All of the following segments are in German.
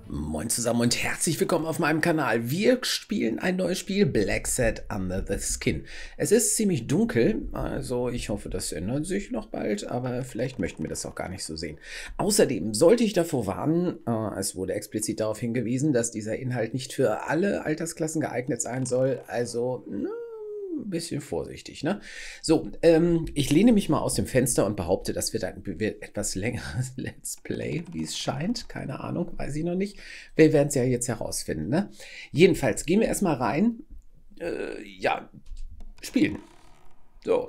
Moin zusammen und herzlich willkommen auf meinem Kanal. Wir spielen ein neues Spiel, Black Set Under the Skin. Es ist ziemlich dunkel, also ich hoffe, das ändert sich noch bald, aber vielleicht möchten wir das auch gar nicht so sehen. Außerdem sollte ich davor warnen, es wurde explizit darauf hingewiesen, dass dieser Inhalt nicht für alle Altersklassen geeignet sein soll, also ein bisschen vorsichtig, ne? So, ich lehne mich mal aus dem Fenster und behaupte, das wird ein etwas längeres Let's Play, wie es scheint. Keine Ahnung, weiß ich noch nicht. Wir werden es ja jetzt herausfinden, ne? Jedenfalls gehen wir erstmal rein. Ja, spielen. So.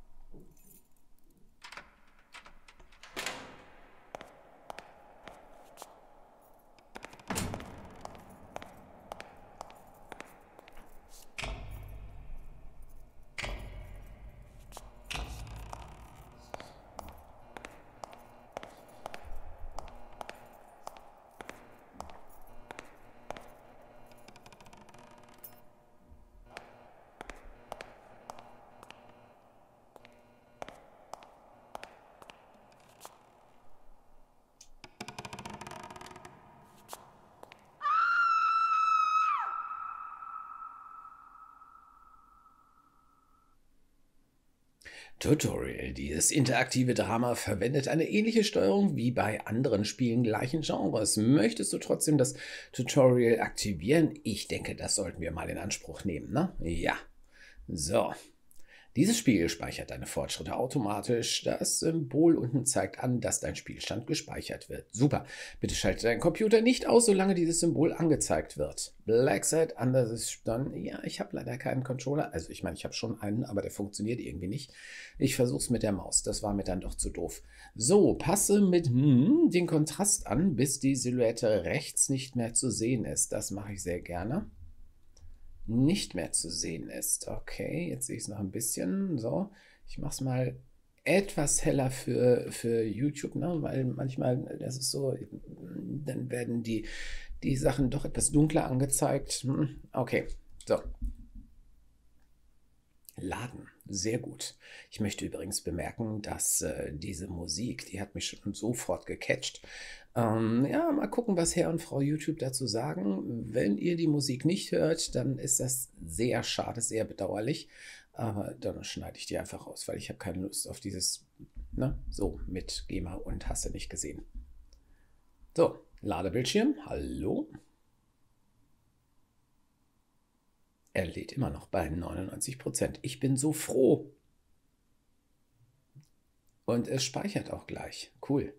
Tutorial. Dieses interaktive Drama verwendet eine ähnliche Steuerung wie bei anderen Spielen gleichen Genres. Möchtest du trotzdem das Tutorial aktivieren? Ich denke, das sollten wir mal in Anspruch nehmen, ne? Ja. So. Dieses Spiel speichert deine Fortschritte automatisch. Das Symbol unten zeigt an, dass dein Spielstand gespeichert wird. Super. Bitte schalte deinen Computer nicht aus, solange dieses Symbol angezeigt wird. Black Set Under the Skin. Ja, ich habe leider keinen Controller. Also ich meine, ich habe schon einen, aber der funktioniert irgendwie nicht. Ich versuche es mit der Maus. Das war mir dann doch zu doof. So, passe mit den Kontrast an, bis die Silhouette rechts nicht mehr zu sehen ist. Das mache ich sehr gerne. Nicht mehr zu sehen ist. Okay, jetzt sehe ich es noch ein bisschen. So, ich mache es mal etwas heller für YouTube, ne? Weil manchmal, das ist so, dann werden die Sachen doch etwas dunkler angezeigt. Okay, so. Laden, sehr gut. Ich möchte übrigens bemerken, dass diese Musik, die hat mich schon sofort gecatcht. Ja, mal gucken, was Herr und Frau YouTube dazu sagen. Wenn ihr die Musik nicht hört, dann ist das sehr schade, sehr bedauerlich. Aber dann schneide ich die einfach raus, weil ich habe keine Lust auf dieses, ne, so mit GEMA und hast du nicht gesehen. So, Ladebildschirm, hallo. Er lädt immer noch bei 99%. Ich bin so froh. Und es speichert auch gleich. Cool.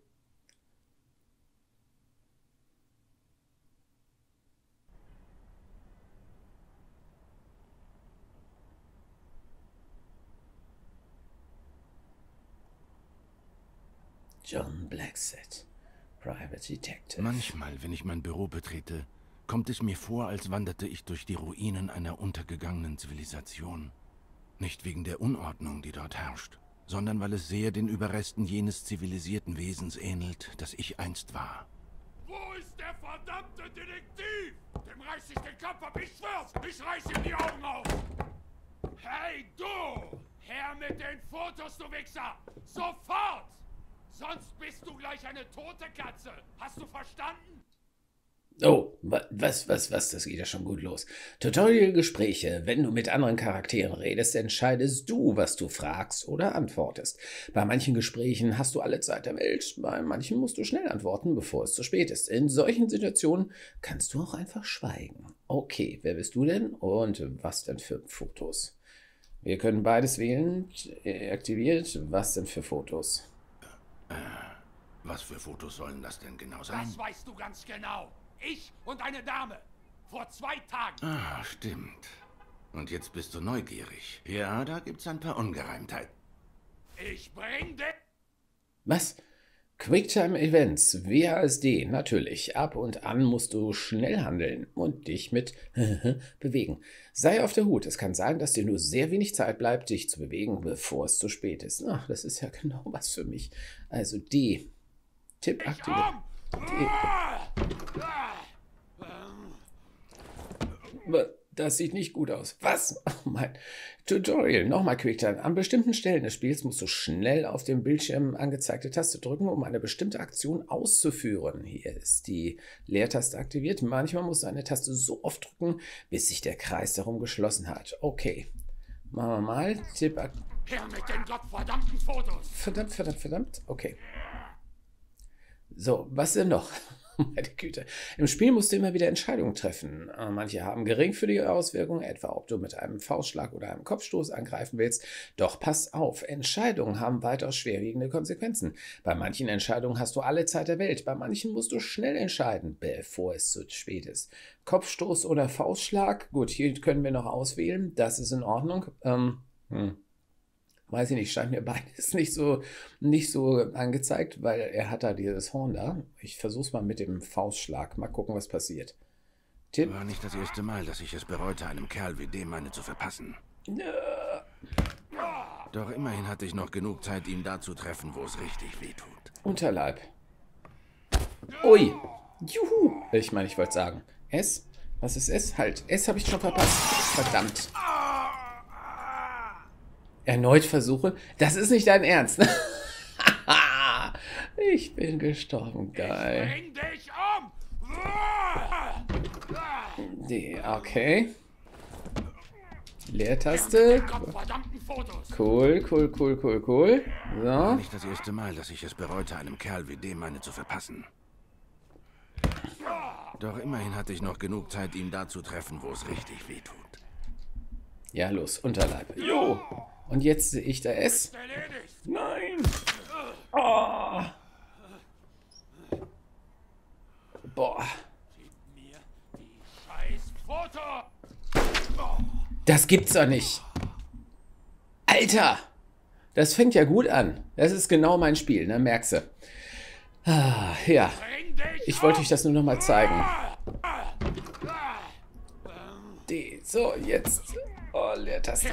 John Blackset, Private Detective. Manchmal, wenn ich mein Büro betrete, kommt es mir vor, als wanderte ich durch die Ruinen einer untergegangenen Zivilisation. Nicht wegen der Unordnung, die dort herrscht, sondern weil es sehr den Überresten jenes zivilisierten Wesens ähnelt, das ich einst war. Wo ist der verdammte Detektiv? Dem reiß ich den Kopf ab, ich schwör's! Ich reiß ihm die Augen auf! Hey, du! Her mit den Fotos, du Wichser! Sofort! Sonst bist du gleich eine tote Katze! Hast du verstanden? Oh, was, das geht ja schon gut los. Tutorial-Gespräche. Wenn du mit anderen Charakteren redest, entscheidest du, was du fragst oder antwortest. Bei manchen Gesprächen hast du alle Zeit der Welt, bei manchen musst du schnell antworten, bevor es zu spät ist. In solchen Situationen kannst du auch einfach schweigen. Okay, wer bist du denn und was denn für Fotos? Wir können beides wählen. Aktiviert. Was denn für Fotos? Was für Fotos sollen das denn genau sein? Das weißt du ganz genau. Ich und eine Dame. Vor 2 Tagen. Ah, stimmt. Und jetzt bist du neugierig. Ja, da gibt's ein paar Ungereimtheiten. Ich bring dich... Was? Quicktime Events, WASD, natürlich. Ab und an musst du schnell handeln und dich mit bewegen. Sei auf der Hut. Es kann sein, dass dir nur sehr wenig Zeit bleibt, dich zu bewegen, bevor es zu spät ist. Ach, das ist ja genau was für mich. Also D. Tipp aktiviert. Das sieht nicht gut aus. Was? Oh mein Tutorial. Nochmal Quicktime. An bestimmten Stellen des Spiels musst du schnell auf dem Bildschirm angezeigte Taste drücken, um eine bestimmte Aktion auszuführen. Hier ist die Leertaste aktiviert. Manchmal musst du eine Taste so oft drücken, bis sich der Kreis darum geschlossen hat. Okay. Machen wir mal. Tipp. Her mit den gottverdammten Fotos! Verdammt. Okay. So, was denn noch? Meine Güte. Im Spiel musst du immer wieder Entscheidungen treffen. Manche haben geringfügige Auswirkungen, etwa ob du mit einem Faustschlag oder einem Kopfstoß angreifen willst. Doch pass auf, Entscheidungen haben weitaus schwerwiegende Konsequenzen. Bei manchen Entscheidungen hast du alle Zeit der Welt, bei manchen musst du schnell entscheiden, bevor es zu spät ist. Kopfstoß oder Faustschlag? Gut, hier können wir noch auswählen, das ist in Ordnung. Weiß ich nicht, scheint mir beides nicht so angezeigt, weil er hat da dieses Horn da. Ich versuch's mal mit dem Faustschlag. Mal gucken, was passiert. Tipp. War nicht das erste Mal, dass ich es bereute, einem Kerl wie dem eine zu verpassen. Doch immerhin hatte ich noch genug Zeit, ihn da zu treffen, wo es richtig wehtut. Unterleib. Ui. Juhu. Ich meine, ich wollte sagen. S? Was ist S? Halt. S habe ich schon verpasst. Verdammt. Erneut Versuche? Das ist nicht dein Ernst. Ich bin gestorben. Geil. Bring dich um! Okay. Leertaste. Gottverdammten Fotos! Cool. War So. nicht das erste Mal, dass ich es bereute, einem Kerl wie dem eine zu verpassen. Doch immerhin hatte ich noch genug Zeit, ihn da zu treffen, wo es richtig wehtut. Ja, los. Unterleib. Jo. Und jetzt sehe ich da S. Erledigt! Nein. Oh. Boah. Gib mir die scheiß Foto! Das gibt's doch nicht. Alter. Das fängt ja gut an. Das ist genau mein Spiel, ne? Merkst du. Ah, ja. Bring dich Ich wollte um! euch das nur noch mal zeigen. So, jetzt. Oh, Leertaste.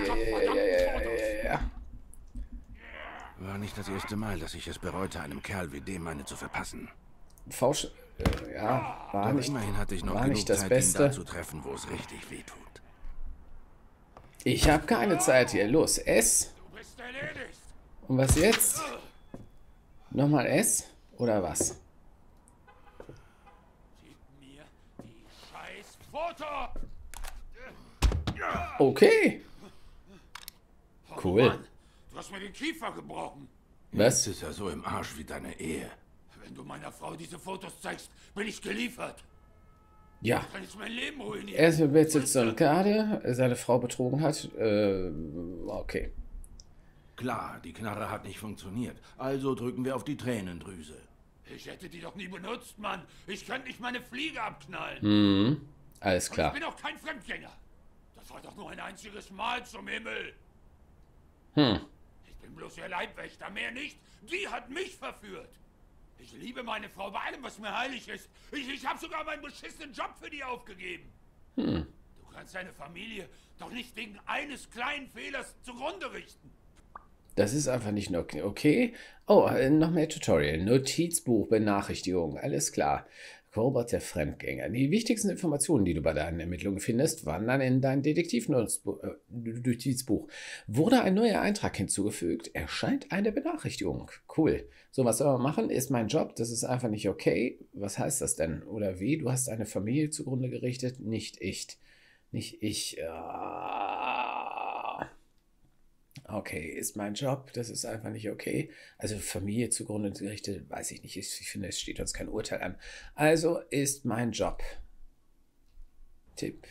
Ja. War nicht das erste Mal, dass ich es bereute, einem Kerl wie dem eine zu verpassen. Fausch. Ja, war Doch nicht, immerhin hatte ich noch war genug nicht das Zeit, ihn Beste. da zu treffen, wo es richtig wehtut. Ich habe keine Zeit hier. Los, S. Du bist erledigt! Und was jetzt? Nochmal S? Oder was? Gib mir die scheiß Foto! Okay. Cool. Mann, du hast mir den Kiefer gebrochen. Was? Jetzt ist er so im Arsch wie deine Ehe. Wenn du meiner Frau diese Fotos zeigst, bin ich geliefert. Ja. Kann ich mein Leben ruinieren. Er ist mit Sitze und Garde, seine Frau betrogen hat. Okay. Klar, die Knarre hat nicht funktioniert. Also drücken wir auf die Tränendrüse. Ich hätte die doch nie benutzt, Mann. Ich könnte nicht meine Fliege abknallen. Alles Ich klar. bin auch kein Fremdgänger. Das war doch nur ein einziges Mal zum Himmel. Ich bin bloß ihr Leibwächter, mehr nicht. Die hat mich verführt. Ich liebe meine Frau bei allem, was mir heilig ist. Ich habe sogar meinen beschissenen Job für die aufgegeben. Du kannst deine Familie doch nicht wegen eines kleinen Fehlers zugrunde richten. Das ist einfach nicht nur okay. Oh, noch mehr Tutorial. Notizbuch, Benachrichtigung. Alles klar. Robert der Fremdgänger. Die wichtigsten Informationen, die du bei deinen Ermittlungen findest, wandern in dein Detektivnotizbuch. Wurde ein neuer Eintrag hinzugefügt, erscheint eine Benachrichtigung. Cool. So, was soll man machen? Ist mein Job. Das ist einfach nicht okay. Was heißt das denn? Oder wie? Du hast eine Familie zugrunde gerichtet? Nicht ich. Nicht ich. Okay, ist mein Job, das ist einfach nicht okay. Also Familie zugrunde gerichtet, weiß ich nicht. Ich finde, es steht uns kein Urteil an. Also ist mein Job. Tipp.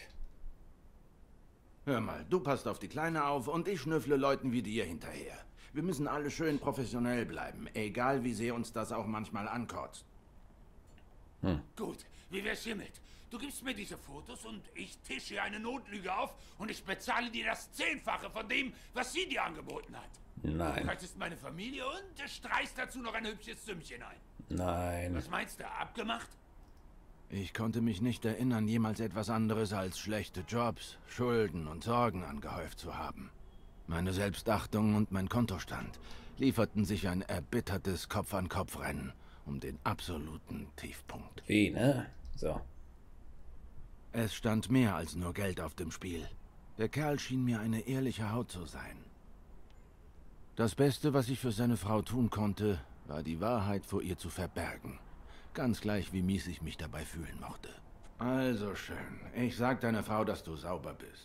Hör mal, du passt auf die Kleine auf und ich schnüffle Leuten wie dir hinterher. Wir müssen alle schön professionell bleiben, egal wie sehr uns das auch manchmal ankotzt. Gut, wie wär's hiermit? Du gibst mir diese Fotos und ich tische hier eine Notlüge auf und ich bezahle dir das 10-fache von dem, was sie dir angeboten hat. Du Nein, rettest meine Familie und streichst dazu noch ein hübsches Sümmchen ein. nein. Was meinst du, abgemacht? Ich konnte mich nicht erinnern, jemals etwas anderes als schlechte Jobs, Schulden und Sorgen angehäuft zu haben. Meine Selbstachtung und mein Kontostand lieferten sich ein erbittertes Kopf-an-Kopf-Rennen um den absoluten Tiefpunkt. Wie, ne? So. Es stand mehr als nur Geld auf dem Spiel. Der Kerl schien mir eine ehrliche Haut zu sein. Das Beste, was ich für seine Frau tun konnte, war die Wahrheit vor ihr zu verbergen. Ganz gleich, wie mies ich mich dabei fühlen mochte. Also schön. Ich sag deiner Frau, dass du sauber bist.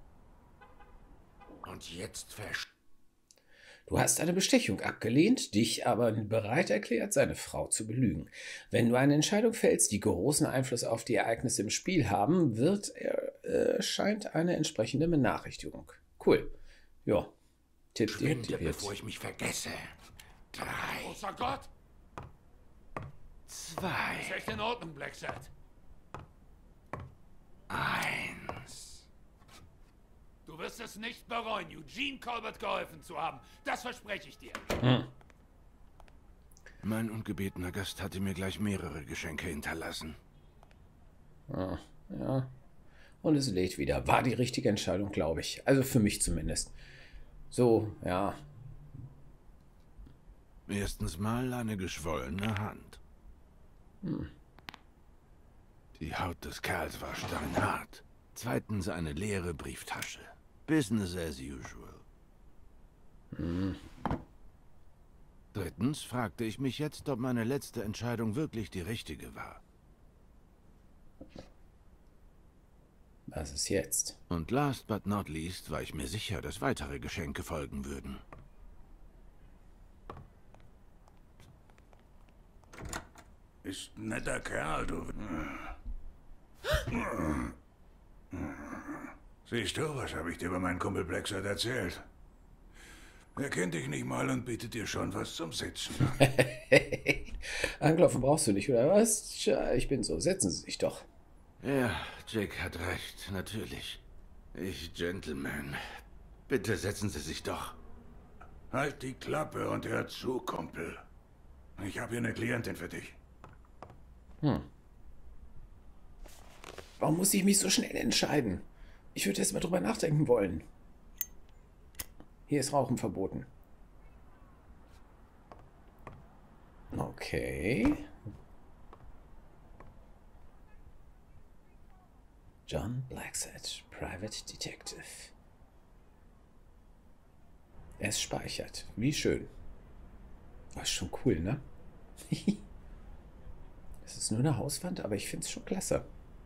Und jetzt Du hast eine Bestechung abgelehnt, dich aber bereit erklärt, seine Frau zu belügen. Wenn du eine Entscheidung fällst, die großen Einfluss auf die Ereignisse im Spiel haben, erscheint eine entsprechende Benachrichtigung. Cool. Ja. Tipp Schwinde, deaktiviert. bevor ich mich vergesse. 3, Großer Gott! 2, Ist echt in Ordnung, Blackset. 1. Du wirst es nicht bereuen, Eugene Colbert geholfen zu haben. Das verspreche ich dir. Mein ungebetener Gast hatte mir gleich mehrere Geschenke hinterlassen. Ah, ja. Und es lädt wieder. War die richtige Entscheidung, glaube ich. Also für mich zumindest. So, ja. Erstens mal eine geschwollene Hand. Die Haut des Kerls war steinhart. Zweitens eine leere Brieftasche. Business as usual. Drittens fragte ich mich jetzt, ob meine letzte Entscheidung wirklich die richtige war. Was ist jetzt? Und last but not least war ich mir sicher, dass weitere Geschenke folgen würden. Ist ein netter Kerl, du. Siehst du, was habe ich dir über meinen Kumpel Blackset erzählt? Er kennt dich nicht mal und bietet dir schon was zum Sitzen. Anklopfen brauchst du nicht, oder was? Tja, ich bin so. Setzen Sie sich doch. Ja, Jake hat recht, natürlich. Ich, Gentleman. Bitte setzen Sie sich doch. Halt die Klappe und hör zu, Kumpel. Ich habe hier eine Klientin für dich. Warum muss ich mich so schnell entscheiden? Ich würde erst mal drüber nachdenken wollen. Hier ist Rauchen verboten. Okay. John Blackset, Private Detective. Es speichert. Wie schön. Das ist schon cool, ne? Es ist nur eine Hauswand, aber ich finde es schon klasse.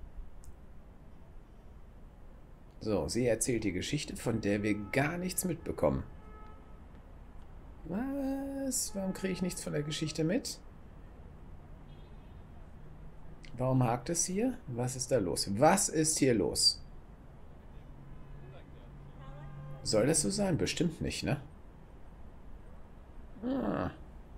So, sie erzählt die Geschichte, von der wir gar nichts mitbekommen. Was? Warum kriege ich nichts von der Geschichte mit? Warum hakt es hier? Was ist da los? Was ist hier los? Soll das so sein? Bestimmt nicht, ne? Ah.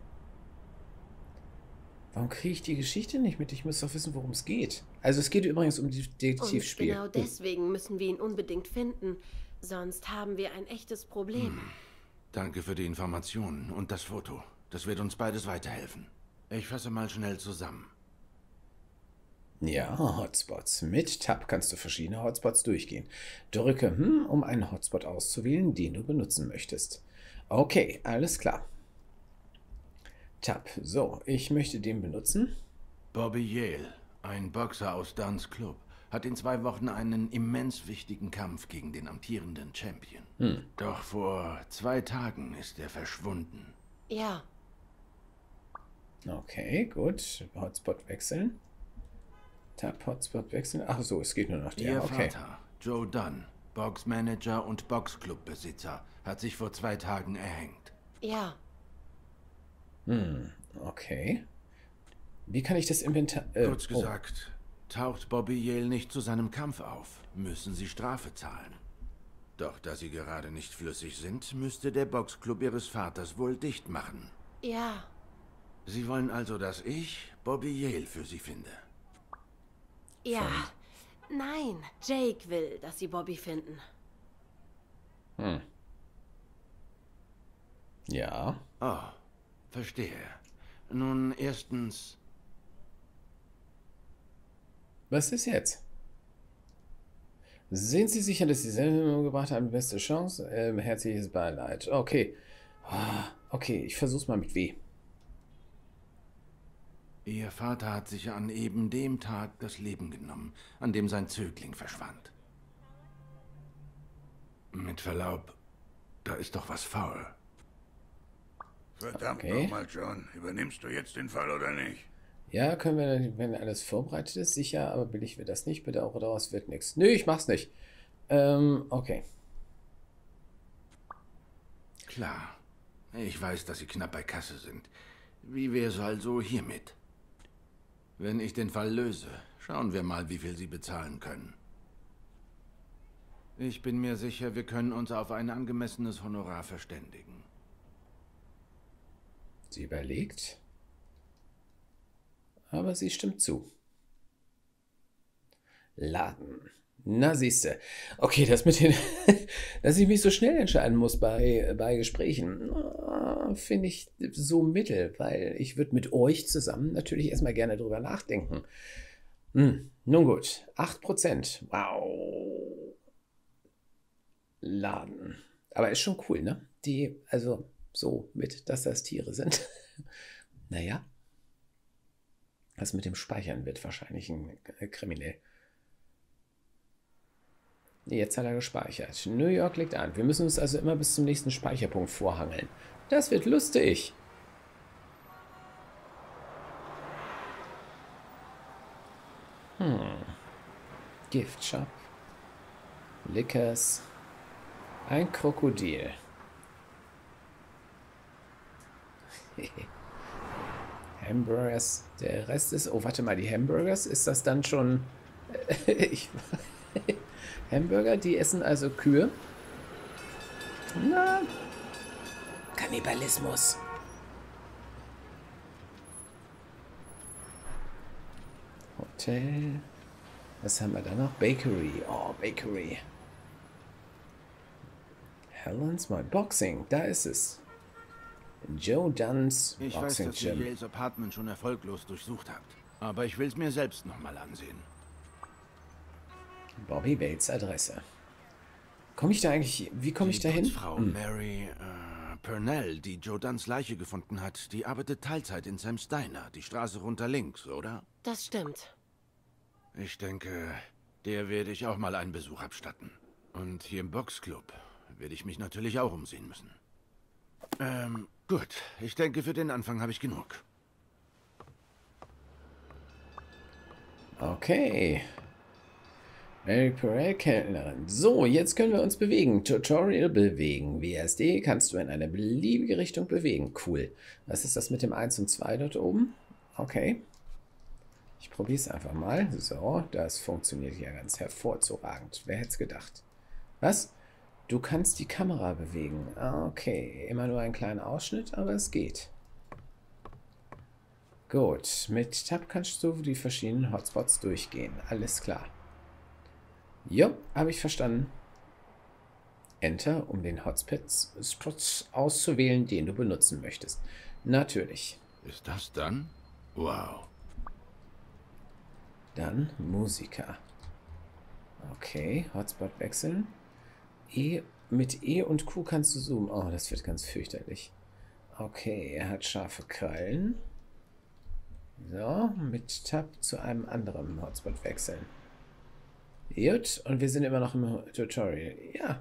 Warum kriege ich die Geschichte nicht mit? Ich muss doch wissen, worum es geht. Also es geht übrigens um die Detektivspiel. Und genau deswegen müssen wir ihn unbedingt finden. Sonst haben wir ein echtes Problem. Danke für die Informationen und das Foto. Das wird uns beides weiterhelfen. Ich fasse mal schnell zusammen. Ja, Hotspots. Mit Tab kannst du verschiedene Hotspots durchgehen. Drücke um einen Hotspot auszuwählen, den du benutzen möchtest. Okay, alles klar. Tab. So, ich möchte den benutzen. Bobby Yale, ein Boxer aus Dunn's Club, hat in 2 Wochen einen immens wichtigen Kampf gegen den amtierenden Champion. Doch vor 2 Tagen ist er verschwunden. Ja, Okay, gut. Hotspot wechseln. Tab, Hotspot wechseln. Ach so, es geht nur noch der. Ihr Okay. Vater, Joe Dunn, Boxmanager und Boxclubbesitzer, hat sich vor 2 Tagen erhängt. ja. Okay. Wie kann ich das Inventar... Kurz gesagt, taucht Bobby Yale nicht zu seinem Kampf auf, müssen sie Strafe zahlen. Doch da sie gerade nicht flüssig sind, müsste der Boxclub ihres Vaters wohl dicht machen. Ja, Sie wollen also, dass ich Bobby Yale für sie finde. ja. Nein, Jake will, dass sie Bobby finden. Ja. Oh, verstehe. Nun, erstens, Was ist jetzt? Sind Sie sicher, dass Sie Sendung gebracht haben? Beste Chance? Herzliches Beileid. Okay. Okay, ich versuch's mal mit W. Ihr Vater hat sich an eben dem Tag das Leben genommen, an dem sein Zögling verschwand. Mit Verlaub, da ist doch was faul. Verdammt Okay. nochmal, John. Übernimmst du jetzt den Fall oder nicht? Ja, können wir, wenn alles vorbereitet ist, sicher, aber billig wird das nicht. Bitte auch daraus wird nichts. Nö, ich mach's nicht. Okay. Klar. Ich weiß, dass Sie knapp bei Kasse sind. Wie wär's also hiermit? Wenn ich den Fall löse, schauen wir mal, wie viel Sie bezahlen können. Ich bin mir sicher, wir können uns auf ein angemessenes Honorar verständigen. Sie überlegt. Aber sie stimmt zu. Laden. Na, siehste. Okay, das mit den, dass ich mich so schnell entscheiden muss bei Gesprächen, finde ich so mittel, weil ich würde mit euch zusammen natürlich erstmal gerne drüber nachdenken. Nun gut, 8%. Wow. Laden. Aber ist schon cool, ne? Die, also so mit, dass das Tiere sind. Naja. Das mit dem Speichern wird wahrscheinlich ein kriminell. Jetzt hat er gespeichert. New York liegt an. Wir müssen uns also immer bis zum nächsten Speicherpunkt vorhangeln. Das wird lustig. Gift Shop. Lickers. Ein Krokodil. Hamburgers. Der Rest ist... Oh, warte mal, die Hamburgers, ist das dann schon... Hamburger, die essen also Kühe? Na, Kannibalismus. Hotel. Was haben wir da noch? Bakery. Oh, Bakery. Helen's My Boxing. Da ist es. Joe Dunn's Ich weiß, Boxing dass ihr Gym. Yales Apartment schon erfolglos durchsucht habt. Aber ich will's mir selbst nochmal ansehen. Bobby Bates Adresse. Komme ich da eigentlich... Wie komme ich da hin? Frau Mary Purnell, die Joe Dunns Leiche gefunden hat, die arbeitet Teilzeit in Sam's Diner, die Straße runter links, oder? Das stimmt. Ich denke, der werde ich auch mal einen Besuch abstatten. Und hier im Boxclub werde ich mich natürlich auch umsehen müssen. Gut. Ich denke, für den Anfang habe ich genug. Okay. Mary Purell, Kellnerin. So, jetzt können wir uns bewegen. Tutorial bewegen. WSD kannst du in eine beliebige Richtung bewegen. Cool. Was ist das mit dem 1 und 2 dort oben? Okay. Ich probiere es einfach mal. So, das funktioniert ja ganz hervorragend. Wer hätte es gedacht? Was? Du kannst die Kamera bewegen. Okay, immer nur einen kleinen Ausschnitt, aber es geht. Gut, mit Tab kannst du die verschiedenen Hotspots durchgehen. Alles klar. Jo, habe ich verstanden. Enter, um den Hotspot auszuwählen, den du benutzen möchtest. Natürlich. Ist das dann? Wow. Dann Musiker. Okay, Hotspot wechseln. Mit E und Q kannst du zoomen. Oh, das wird ganz fürchterlich. Okay, er hat scharfe Krallen. So, mit Tab zu einem anderen Hotspot wechseln. Gut, und wir sind immer noch im Tutorial. Ja,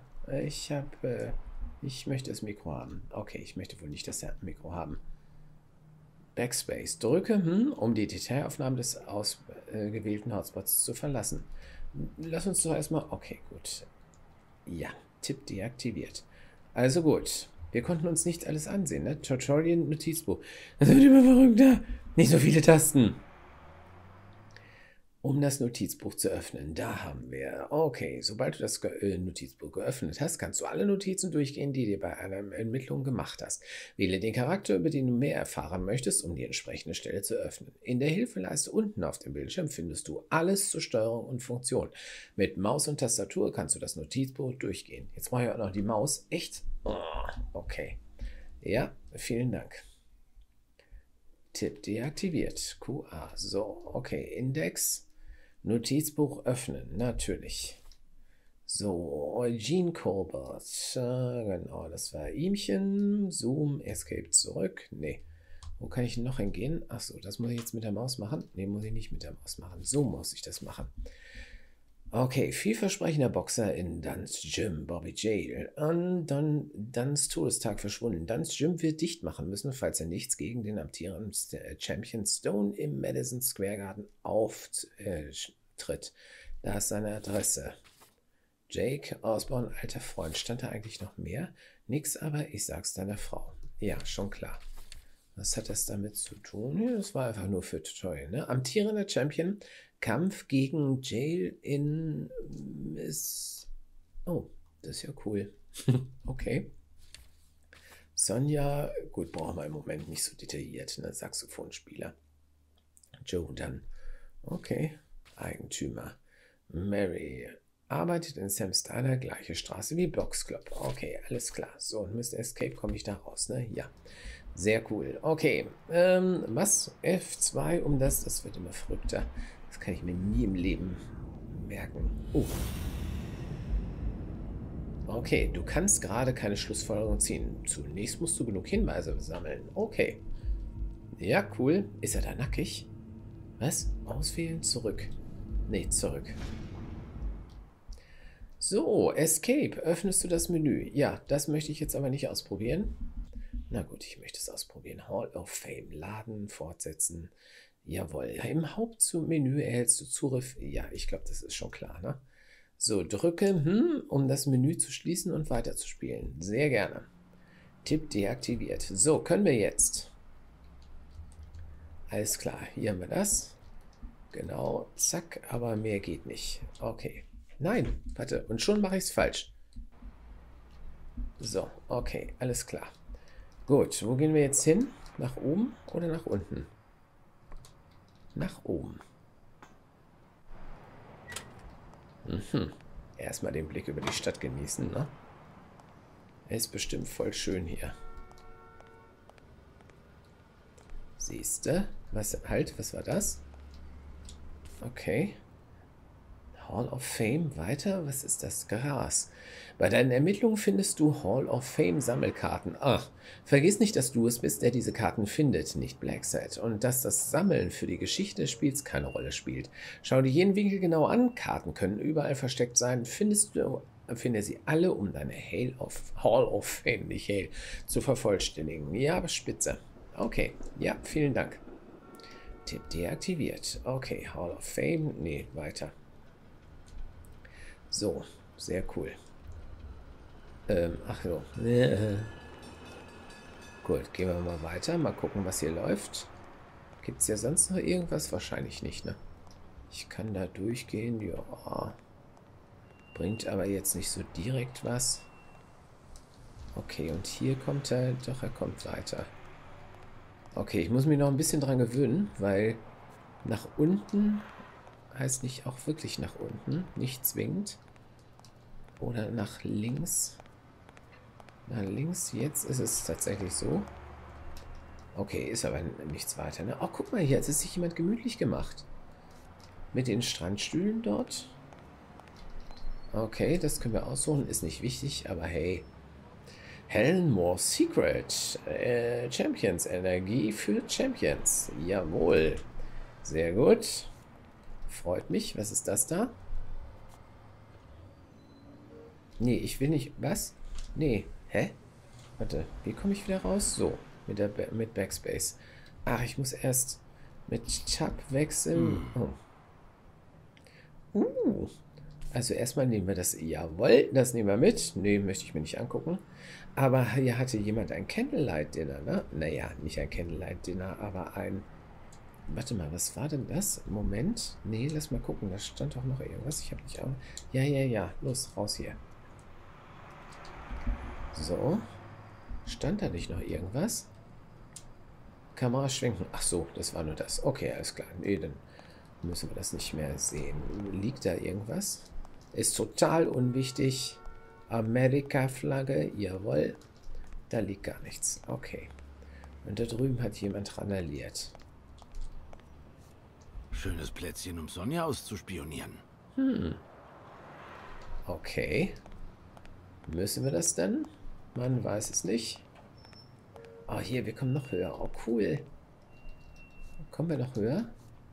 ich möchte das Mikro haben. Okay, ich möchte wohl nicht das Mikro haben. Backspace. Drücke, um die Detailaufnahme des ausgewählten Hotspots zu verlassen. Lass uns doch erstmal... Okay, gut. Ja, Tipp deaktiviert. Also gut. Wir konnten uns nicht alles ansehen, ne? Tutorial Notizbuch. Das wird immer verrückter. Nicht so viele Tasten. Um das Notizbuch zu öffnen, da haben wir... Okay, sobald du das Notizbuch geöffnet hast, kannst du alle Notizen durchgehen, die du bei einer Ermittlung gemacht hast. Wähle den Charakter, über den du mehr erfahren möchtest, um die entsprechende Stelle zu öffnen. In der Hilfeleiste unten auf dem Bildschirm findest du alles zur Steuerung und Funktion. Mit Maus und Tastatur kannst du das Notizbuch durchgehen. Jetzt brauche ich auch noch die Maus. Echt? Oh, okay. Ja, vielen Dank. Tipp deaktiviert. QA. So, okay. Index. Notizbuch öffnen, natürlich. So, Eugene Colbert. Genau, das war ihmchen. Zoom, Escape zurück. Nee. Wo kann ich denn noch hingehen? Achso, das muss ich jetzt mit der Maus machen? Ne, muss ich nicht mit der Maus machen. So muss ich das machen. Okay, vielversprechender Boxer in Duns Gym, Bobby Jail. Und dann Duns Todestag verschwunden. Duns Gym wird dicht machen müssen, falls er nichts gegen den amtierenden Champion Stone im Madison Square Garden auftritt. Da ist seine Adresse. Jake Osborne, alter Freund. Stand da eigentlich noch mehr? Nix, aber ich sag's deiner Frau. Ja, schon klar. Was hat das damit zu tun? Ja, das war einfach nur für Tutorial, ne? Amtierender Champion, Kampf gegen Jail in Miss... Oh, das ist ja cool. Okay. Sonja, gut, brauchen wir im Moment nicht so detailliert, ne? Saxophonspieler. Joe dann. Okay. Eigentümer. Mary arbeitet in Sam's Diner, gleiche Straße wie Blox Club. Okay, alles klar. So, und Mr. Escape komme ich da raus, ne? Ja. Sehr cool. Okay. Was? F2 um das wird immer verrückter. Das kann ich mir nie im Leben merken. Oh. Okay, du kannst gerade keine Schlussfolgerung ziehen. Zunächst musst du genug Hinweise sammeln. Okay. Ja, cool. Ist er da nackig? Was? Auswählen, zurück. Nee, zurück. So, Escape. Öffnest du das Menü? Ja, das möchte ich jetzt aber nicht ausprobieren. Na gut, ich möchte es ausprobieren. Hall of Fame. Laden, fortsetzen. Jawohl. Im Hauptmenü erhältst du Zugriff. Ja, ich glaube, das ist schon klar, ne? So, drücke, um das Menü zu schließen und weiterzuspielen. Sehr gerne. Tipp deaktiviert. So, können wir jetzt. Alles klar, hier haben wir das. Genau, zack, aber mehr geht nicht. Okay. Nein, warte, und schon mache ich es falsch. So, okay, alles klar. Gut, wo gehen wir jetzt hin? Nach oben oder nach unten? Nach oben. Erstmal den Blick über die Stadt genießen, ne? Ist bestimmt voll schön hier. Siehste? Was war das? Okay. Hall of Fame, weiter? Was ist das? Gras. Bei deinen Ermittlungen findest du Hall of Fame Sammelkarten. Ach, vergiss nicht, dass du es bist, der diese Karten findet, nicht Blacksad. Und dass das Sammeln für die Geschichte des Spiels keine Rolle spielt. Schau dir jeden Winkel genau an. Karten können überall versteckt sein. Finde sie alle, um deine Hall of Fame, nicht Hale, zu vervollständigen. Ja, aber spitze. Okay, ja, vielen Dank. Tipp deaktiviert. Okay, Hall of Fame. Nee, weiter. So, sehr cool. Ach so. Gut, gehen wir mal weiter. Mal gucken, was hier läuft. Gibt es ja sonst noch irgendwas? Wahrscheinlich nicht, ne? Ich kann da durchgehen. Ja. Bringt aber jetzt nicht so direkt was. Okay, und hier kommt er. Doch, er kommt weiter. Okay, ich muss mich noch ein bisschen dran gewöhnen, weil nach unten heißt nicht auch wirklich nach unten. Nicht zwingend. Oder nach links. Nach links, jetzt ist es tatsächlich so. Okay, ist aber nichts weiter, ne? Oh, guck mal hier, jetzt ist sich jemand gemütlich gemacht. Mit den Strandstühlen dort. Okay, das können wir aussuchen, ist nicht wichtig, aber hey. Hellenmore Secret. Champions, Energie für Champions. Jawohl. Sehr gut. Freut mich. Was ist das da? Nee, ich will nicht... Was? Nee. Hä? Warte, wie komme ich wieder raus? So, mit Backspace. Ach, ich muss erst mit Tab wechseln. Oh. Also erstmal nehmen wir das... Jawohl, das nehmen wir mit. Nee, möchte ich mir nicht angucken. Aber hier hatte jemand ein Candlelight-Dinner, ne? Naja, nicht ein Candlelight-Dinner, aber ein... Warte mal, was war denn das? Moment. Nee, lass mal gucken. Da stand doch noch irgendwas. Ich habe nicht auch... Ja. Los, raus hier. So. Stand da nicht noch irgendwas? Kamera schwenken. Ach so, das war nur das. Okay, alles klar. Nee, dann müssen wir das nicht mehr sehen. Liegt da irgendwas? Ist total unwichtig. Amerika-Flagge. Jawohl. Da liegt gar nichts. Okay. Und da drüben hat jemand randaliert. Schönes Plätzchen, um Sonja auszuspionieren. Okay. Müssen wir das denn? Man weiß es nicht. Oh, hier, wir kommen noch höher. Oh, cool. Kommen wir noch höher?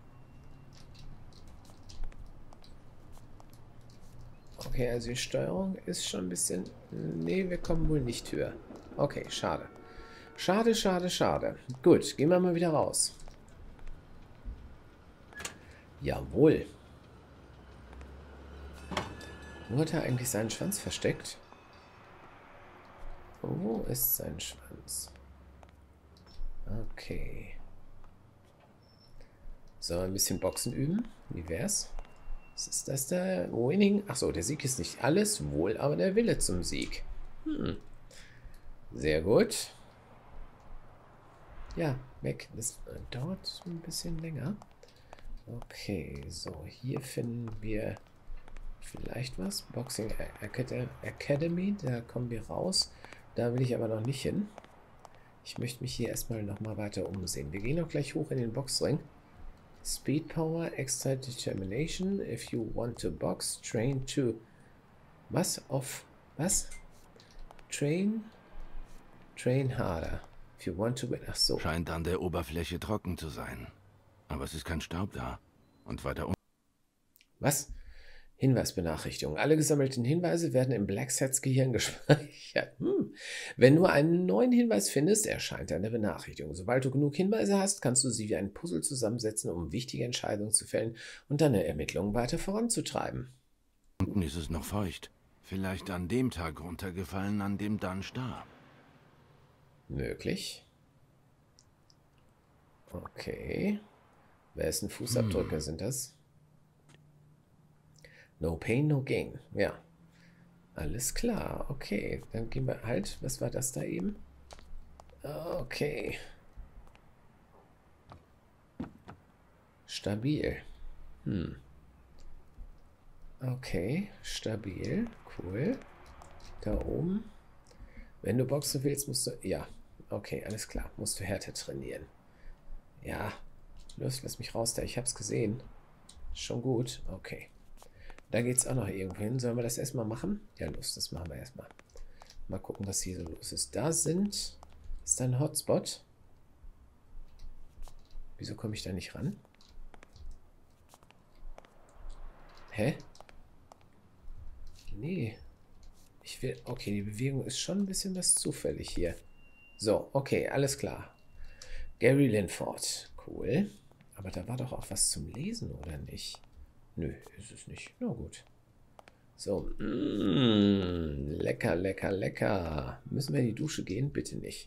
Okay, also die Steuerung ist schon ein bisschen... Nee, wir kommen wohl nicht höher. Okay, schade. Schade, schade, schade. Gut, gehen wir mal wieder raus. Jawohl. Wo hat er eigentlich seinen Schwanz versteckt? Wo ist sein Schwanz? Okay. So, ein bisschen Boxen üben. Wie wär's? Was ist das da? Winning? Achso, der Sieg ist nicht alles, wohl aber der Wille zum Sieg. Sehr gut. Ja, weg. Das dauert ein bisschen länger. Okay, so, hier finden wir vielleicht was. Boxing Academy, da kommen wir raus. Da will ich aber noch nicht hin. Ich möchte mich hier erstmal nochmal weiter umsehen. Wir gehen auch gleich hoch in den Boxring. Speed Power, Extra Determination. If you want to box, train to... Was? Was? Train harder. If you want to win. Ach so. Scheint an der Oberfläche trocken zu sein. Aber es ist kein Staub da. Und weiter unten. Was? Hinweisbenachrichtigung. Alle gesammelten Hinweise werden im Blacksets Gehirn gespeichert. Wenn du einen neuen Hinweis findest, erscheint eine Benachrichtigung. Sobald du genug Hinweise hast, kannst du sie wie ein Puzzle zusammensetzen, um wichtige Entscheidungen zu fällen und deine Ermittlungen weiter voranzutreiben. Unten ist es noch feucht. Vielleicht an dem Tag runtergefallen, an dem Dan starb. Möglich. Okay. Wessen Fußabdrücke sind das? No pain, no gain. Ja. Alles klar. Okay. Dann gehen wir halt. Was war das da eben? Okay. Stabil. Okay. Stabil. Cool. Da oben. Wenn du boxen willst, musst du... Ja. Okay, alles klar. Musst du härter trainieren. Ja. Los, lass mich raus da. Ich hab's gesehen. Schon gut. Okay. Da geht's auch noch irgendwo hin. Sollen wir das erstmal machen? Ja, los, das machen wir erstmal. Mal gucken, was hier so los ist. Da sind... Ist da ein Hotspot? Wieso komme ich da nicht ran? Hä? Nee. Ich will... Okay, die Bewegung ist schon ein bisschen was zufällig hier. So, okay, alles klar. Gary Linford. Cool. Aber da war doch auch was zum Lesen, oder nicht? Nö, ist es nicht. Na gut. So. Lecker, lecker, lecker. Müssen wir in die Dusche gehen? Bitte nicht.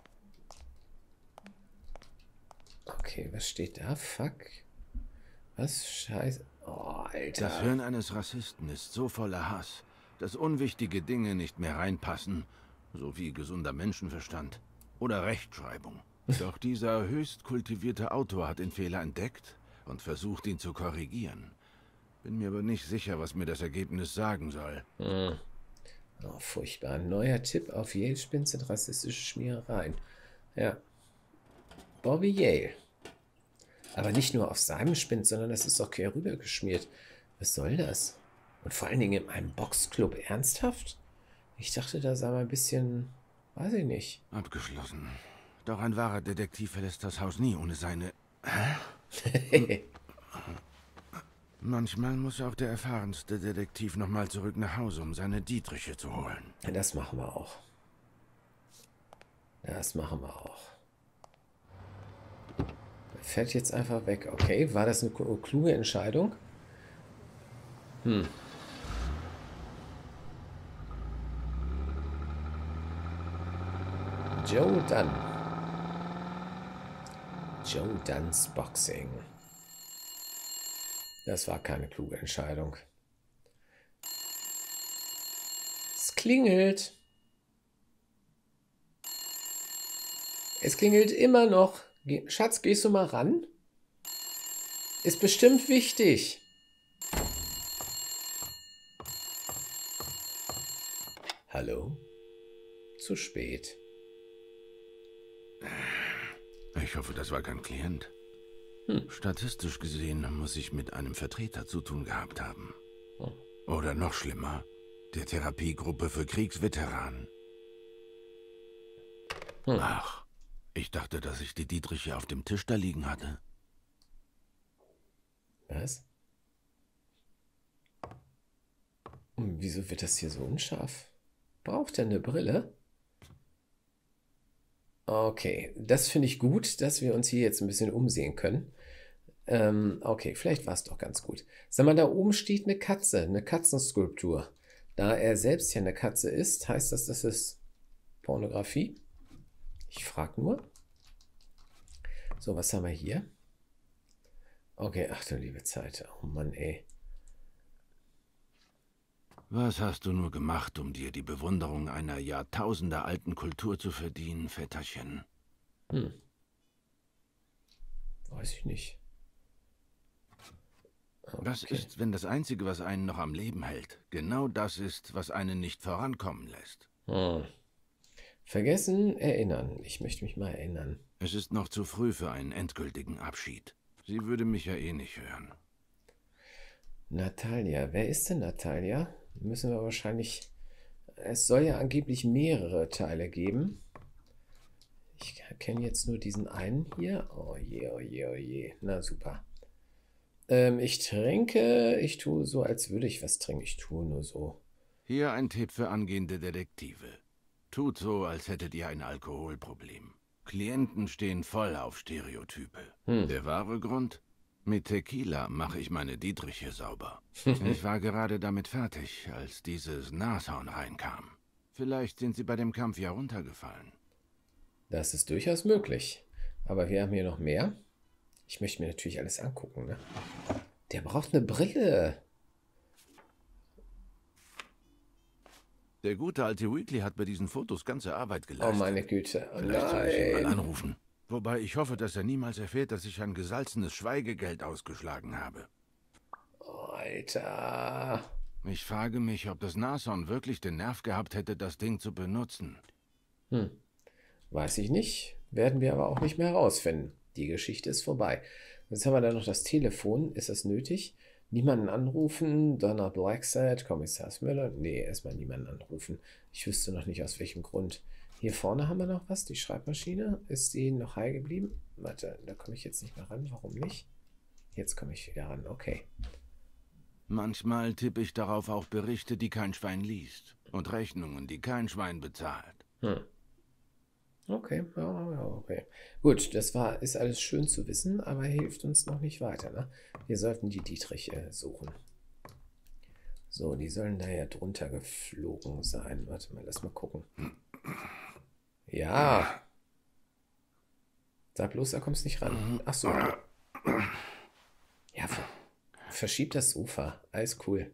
Okay, was steht da? Fuck. Was? Scheiße. Oh, Alter. Das Hirn eines Rassisten ist so voller Hass, dass unwichtige Dinge nicht mehr reinpassen, so wie gesunder Menschenverstand oder Rechtschreibung. Doch dieser höchst kultivierte Autor hat den Fehler entdeckt und versucht, ihn zu korrigieren. Bin mir aber nicht sicher, was mir das Ergebnis sagen soll. Oh, furchtbar. Neuer Tipp auf Yale Spin sind rassistische Schmierereien. Ja. Bobby Yale. Aber nicht nur auf seinem Spind, sondern das ist doch quer rüber geschmiert. Was soll das? Und vor allen Dingen in einem Boxclub. Ernsthaft? Ich dachte, da sei mal ein bisschen... Weiß ich nicht. Abgeschlossen. Doch ein wahrer Detektiv verlässt das Haus nie ohne seine... Manchmal muss auch der erfahrenste Detektiv nochmal zurück nach Hause, um seine Dietriche zu holen. Das machen wir auch. Das machen wir auch. Er fährt jetzt einfach weg. Okay, war das eine kluge Entscheidung? Joe Dunn. Joe Dunn's Boxing. Das war keine kluge Entscheidung. Es klingelt. Es klingelt immer noch. Schatz, gehst du mal ran? Ist bestimmt wichtig. Hallo? Zu spät. Ich hoffe, das war kein Klient. Statistisch gesehen muss ich mit einem Vertreter zu tun gehabt haben. Oder noch schlimmer, der Therapiegruppe für Kriegsveteranen. Ach, Ich dachte, dass ich die Dietriche auf dem Tisch da liegen hatte. Was? Und wieso wird das hier so unscharf? Braucht er eine Brille? Okay, das finde ich gut, dass wir uns hier jetzt ein bisschen umsehen können. Okay, vielleicht war es doch ganz gut. Sag mal, da oben steht eine Katze, eine Katzenskulptur. Da er selbst ja eine Katze ist, heißt das, das ist Pornografie? Ich frage nur. So, was haben wir hier? Okay, ach du liebe Zeit. Oh Mann, ey. Was hast du nur gemacht, um dir die Bewunderung einer jahrtausendealten Kultur zu verdienen, Vetterchen? Weiß ich nicht. Okay. Was ist, wenn das Einzige, was einen noch am Leben hält, genau das ist, was einen nicht vorankommen lässt? Vergessen, erinnern. Ich möchte mich mal erinnern. Es ist noch zu früh für einen endgültigen Abschied. Sie würde mich ja eh nicht hören. Natalia. Wer ist denn Natalia? Müssen wir wahrscheinlich... Es soll ja angeblich mehrere Teile geben. Ich kenne jetzt nur diesen einen hier. Oh je, oh je, oh je. Na super. Ich trinke. Ich tue so, als würde ich was trinken. Ich tue nur so. Hier ein Tipp für angehende Detektive. Tut so, als hättet ihr ein Alkoholproblem. Klienten stehen voll auf Stereotype. Der wahre Grund? Mit Tequila mache ich meine Dietriche sauber. Ich war gerade damit fertig, als dieses Nashorn reinkam. Vielleicht sind sie bei dem Kampf ja runtergefallen. Das ist durchaus möglich. Aber wir haben hier noch mehr. Ich möchte mir natürlich alles angucken, ne? Der braucht eine Brille. Der gute alte Weekly hat bei diesen Fotos ganze Arbeit Oh geleistet. meine Güte. Oh Vielleicht soll ich ihn mal nein. anrufen. Wobei ich hoffe, dass er niemals erfährt, dass ich ein gesalzenes Schweigegeld ausgeschlagen habe. Alter. Ich frage mich, ob das Nashorn wirklich den Nerv gehabt hätte, das Ding zu benutzen. Weiß ich nicht. Werden wir aber auch nicht mehr herausfinden. Die Geschichte ist vorbei. Jetzt haben wir da noch das Telefon. Ist das nötig? Niemanden anrufen? Donna Blacksad, Kommissar Müller? Nee, erstmal niemanden anrufen. Ich wüsste noch nicht, aus welchem Grund. Hier vorne haben wir noch was. Die Schreibmaschine. Ist die noch heil geblieben? Warte, da komme ich jetzt nicht mehr ran. Warum nicht? Jetzt komme ich wieder ran. Okay. Manchmal tippe ich darauf auch Berichte, die kein Schwein liest. Und Rechnungen, die kein Schwein bezahlt. Okay, ja, okay. Gut, ist alles schön zu wissen, aber hilft uns noch nicht weiter, ne? Wir sollten die Dietrich suchen. So, die sollen da ja drunter geflogen sein. Warte mal, lass mal gucken. Ja. Sag bloß, da kommst nicht ran. Ach so. Ja, verschieb das Sofa. Alles cool.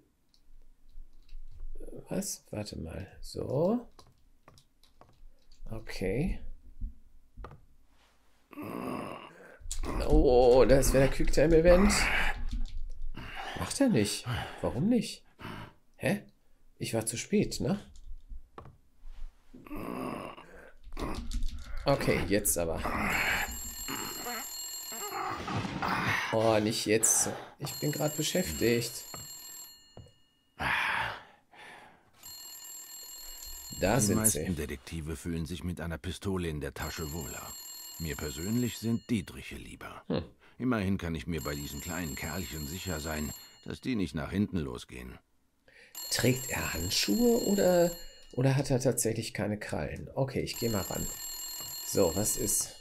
Was? Warte mal. So. Okay. Oh, das wäre der Quicktime-Event. Macht er nicht. Warum nicht? Hä? Ich war zu spät, ne? Okay, jetzt aber. Oh, nicht jetzt. Ich bin gerade beschäftigt. Da Die sind meisten sie. Detektive fühlen sich mit einer Pistole in der Tasche wohler. Mir persönlich sind Dietriche lieber. Immerhin kann ich mir bei diesen kleinen Kerlchen sicher sein, dass die nicht nach hinten losgehen. Trägt er Handschuhe oder hat er tatsächlich keine Krallen? Okay, ich gehe mal ran. So, was ist?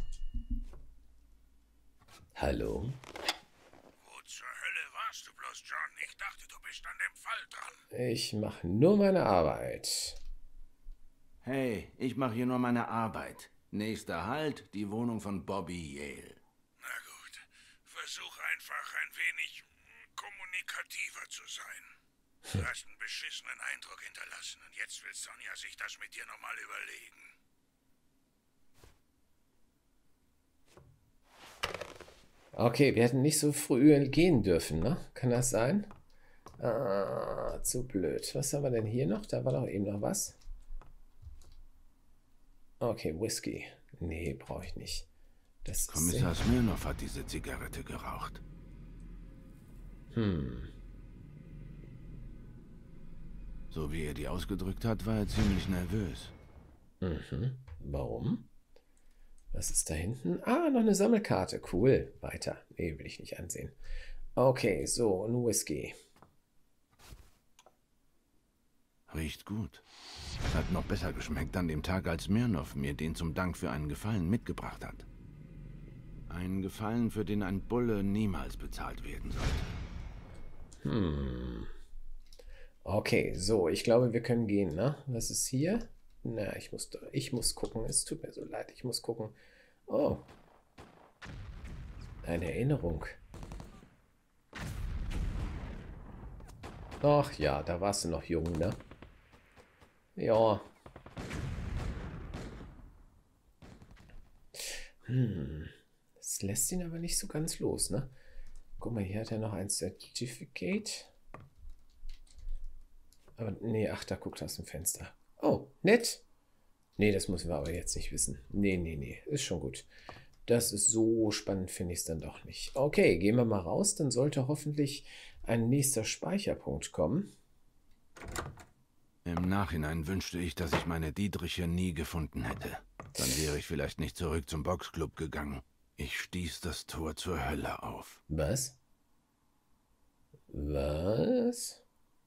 Hallo? Wo zur Hölle warst du bloß, John? Ich dachte, du bist an dem Fall dran. Ich mache nur meine Arbeit. Hey, ich mache hier nur meine Arbeit. Nächster Halt, die Wohnung von Bobby Yale. Na gut, versuch einfach ein wenig kommunikativer zu sein. Du hast einen beschissenen Eindruck hinterlassen und jetzt will Sonja sich das mit dir nochmal überlegen. Okay, wir hätten nicht so früh gehen dürfen, ne? Kann das sein? Ah, zu blöd. Was haben wir denn hier noch? Da war doch eben noch was. Okay, Whisky. Nee, brauche ich nicht. Das ist Kommissar Smirnoff hat diese Zigarette geraucht. So wie er die ausgedrückt hat, war er ziemlich nervös. Warum? Was ist da hinten? Ah, noch eine Sammelkarte. Cool. Weiter. Nee, will ich nicht ansehen. Okay, so, ein Whisky. Riecht gut. Hat noch besser geschmeckt an dem Tag, als Smirnoff mir den zum Dank für einen Gefallen mitgebracht hat. Einen Gefallen, für den ein Bulle niemals bezahlt werden sollte. Okay, so, ich glaube, wir können gehen, ne? Was ist hier? Na, ich muss gucken. Es tut mir so leid, ich muss gucken. Oh. Eine Erinnerung. Ach ja, da warst du noch jung, ne? Ja. Das lässt ihn aber nicht so ganz los, ne? Guck mal, hier hat er noch ein Certificate. Aber nee, ach, da guckt er aus dem Fenster. Oh, nett. Nee, das müssen wir aber jetzt nicht wissen. Nee, ist schon gut. Das ist so spannend, finde ich es dann doch nicht. Okay, gehen wir mal raus. Dann sollte hoffentlich ein nächster Speicherpunkt kommen. Im Nachhinein wünschte ich, dass ich meine Dietriche nie gefunden hätte. Dann wäre ich vielleicht nicht zurück zum Boxclub gegangen. Ich stieß das Tor zur Hölle auf. Was? Was?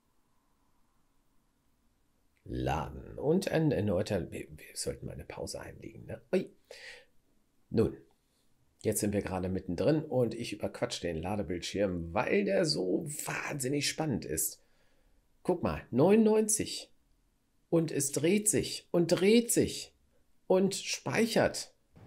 Laden. Und ein erneuter... Wir sollten mal eine Pause einlegen, ne? Ui. Nun, jetzt sind wir gerade mittendrin und ich überquatsche den Ladebildschirm, weil der so wahnsinnig spannend ist. Guck mal, 99. Und es dreht sich und dreht sich und speichert.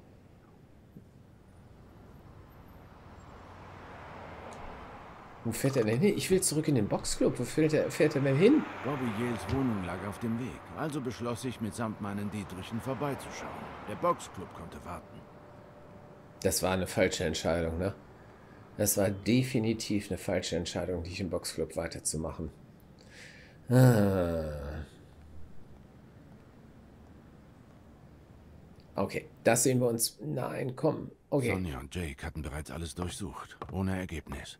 Wo fährt er denn hin? Ich will zurück in den Boxclub. Wo fährt er denn hin? Bobby Yales Wohnung lag auf dem Weg, also beschloss ich, mitsamt meinen Dietrichen vorbeizuschauen. Der Boxclub konnte warten. Das war eine falsche Entscheidung, ne? Das war definitiv eine falsche Entscheidung, dich im Boxclub weiterzumachen. Okay, das sehen wir uns... Nein, komm. Okay. Sonja und Jake hatten bereits alles durchsucht, ohne Ergebnis.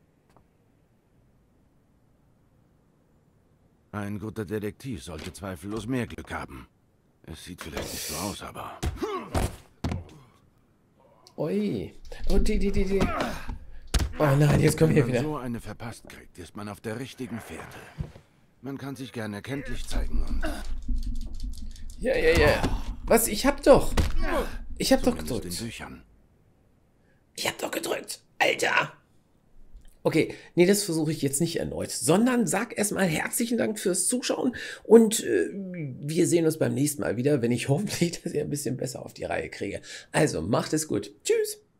Ein guter Detektiv sollte zweifellos mehr Glück haben. Es sieht vielleicht nicht so aus, aber... Ui. Oh, die. Oh nein, jetzt kommen wir wieder. Wenn man so eine verpasst kriegt, ist man auf der richtigen Fährte. Man kann sich gerne erkenntlich zeigen und... Ja. Was? Ich hab doch gedrückt. In Büchern. Ich hab doch gedrückt. Alter. Okay, nee, das versuche ich jetzt nicht erneut, sondern sag erstmal herzlichen Dank fürs Zuschauen und wir sehen uns beim nächsten Mal wieder, wenn ich hoffentlich das hier ein bisschen besser auf die Reihe kriege. Also, macht es gut. Tschüss.